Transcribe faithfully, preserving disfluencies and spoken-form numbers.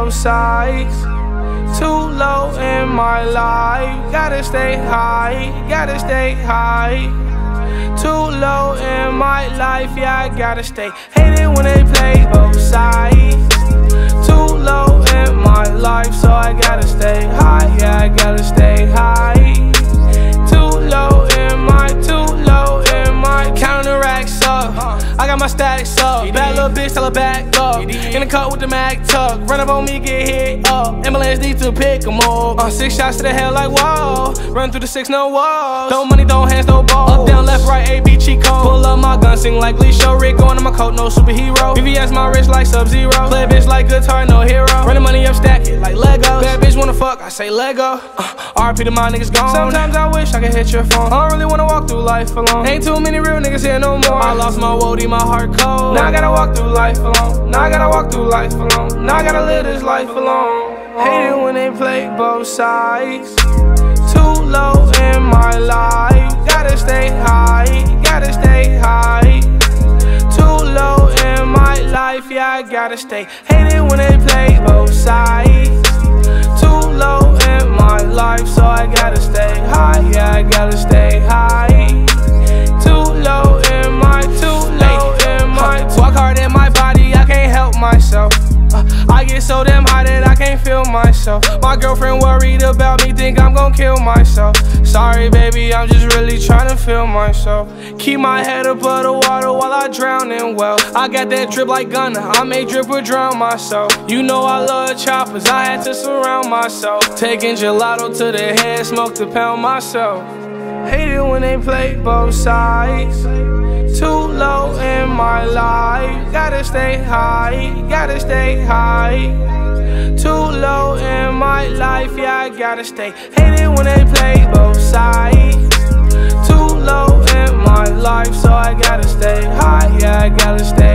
both sides. Too low in my life, gotta stay high, gotta stay high. Too low in my life, yeah, I gotta stay. Hate it when they play both sides. Too low in my life, so I gotta stay high, yeah, I gotta stay high. Too low in my, too low in my. Counting the racks up, I got my stacks up. Bad little bitch, tell her back up. In the cut with the mag tuck, run up on me, get hit up. Ambulance need to pick 'em up. Uh, six shots to the head like whoa. Run through the six, no walls. Throw money, throw hands, no balls. Up, down, left, right, A, B, cheat code. Pull up my gun, sing like Lee Show. Rick on my coat, no superhero. V V S my wrist like Sub-Zero. Play a bitch like guitar, no hero. Run the money up, stack it like Legos. Bad bitch wanna fuck, I say Lego. uh, R P to my niggas gone. Sometimes I wish I could hit your phone. I don't really wanna walk through life alone. Ain't too many real niggas here no more. I lost my woody, my heart cold. Now I gotta walk through life alone. Now I gotta walk through life alone. Now I gotta live this life alone. Hate it when they play both sides. Too low in my life, gotta stay high, gotta stay high. Too low in my life, yeah, I gotta stay. Hate it when they play both sides. Too low in my life, so I gotta stay high, yeah, I gotta stay high. Too low in my, too low in my. Walk hard in my body, I can't help myself. Uh, I get so damn high that I can't feel myself. My girlfriend worried about me, think I'm gon' kill myself. Sorry baby, I'm just really tryna feel myself. Keep my head above the water while I drown in well. I got that drip like Gunna, I may drip or drown myself. You know I love choppers, I had to surround myself. Taking gelato to the head, smoke to pound myself. Hate it when they play both sides. Too low in my life, gotta stay high, gotta stay high. Too low in my life, yeah, I gotta stay. Hate it when they play both sides. Too low in my life, so I gotta stay high, yeah, I gotta stay